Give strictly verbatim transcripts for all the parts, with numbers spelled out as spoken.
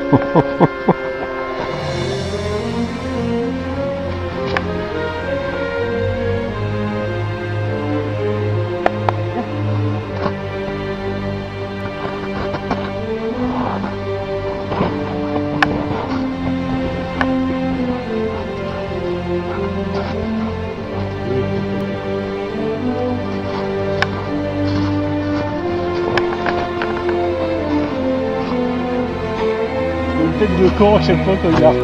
Tête de con à chaque fois qu'il y a.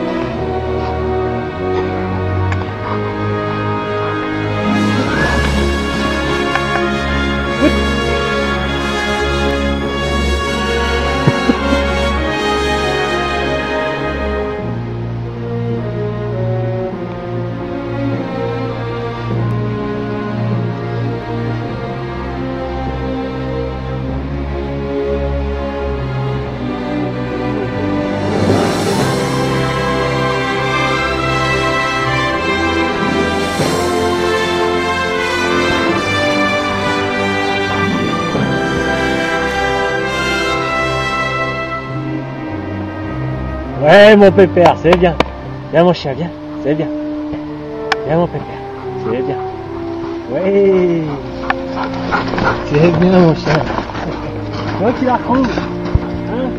Ouais mon pépère, c'est bien. Viens mon chien, viens, c'est bien. Viens mon pépère, c'est bien. Ouais, c'est bien mon chien. Toi qui la retrouves. Hein,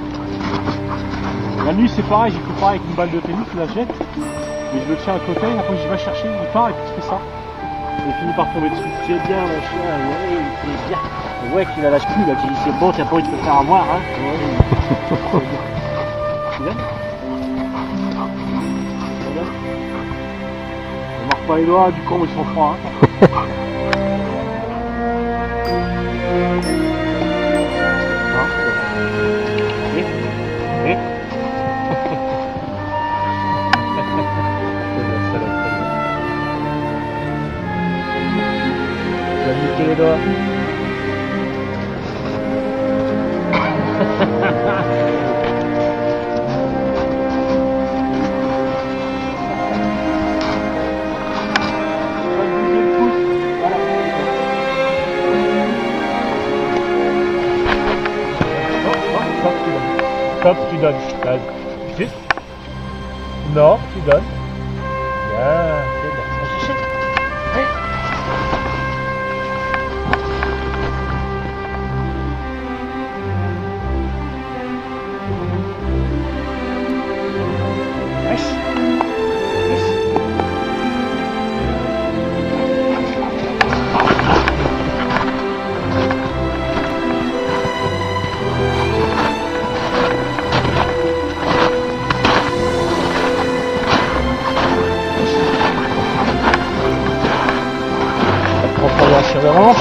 la nuit c'est pareil, j'ai fait pareil avec une balle de tennis, je la jette. Mais je le tiens à côté, après je vais chercher, il part et puis je fais ça. Et il finit par tomber dessus. C'est bien mon chien, ouais, c'est bien. Ouais qu'il la lâche plus là, tu dis c'est bon, t'as pas envie de te faire avoir, hein. Ouais. Tu viens ? On marque pas les doigts du con, ils sont froids. Hein. Oui. Oui. Tu vas niquer les doigts. Hop, tu donnes. Vas-y. Non, tu donnes. Bien, c'est bien. Ça chercher. Oui. Wesh. Wesh. Sur les hanches.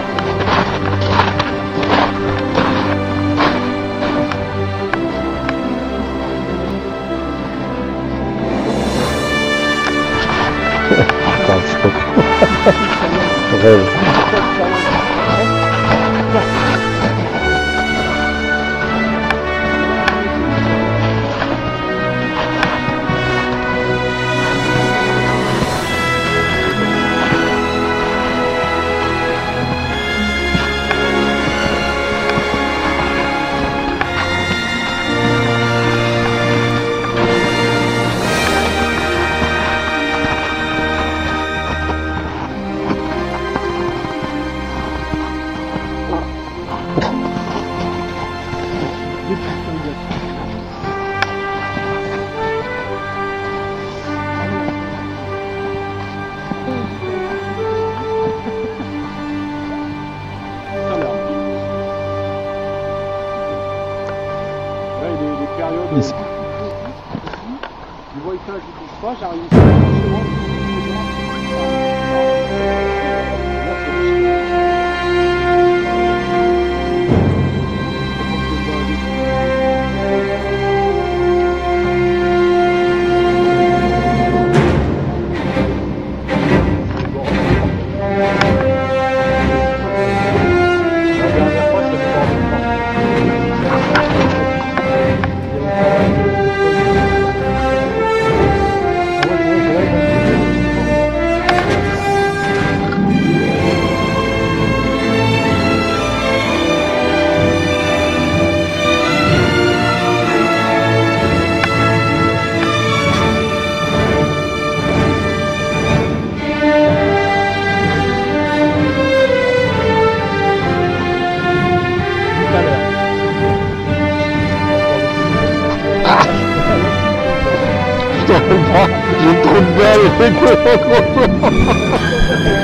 Attends, stop. Rêve. Ici. Du voltage, je ne touche pas, j'arrive ici. c'est quoi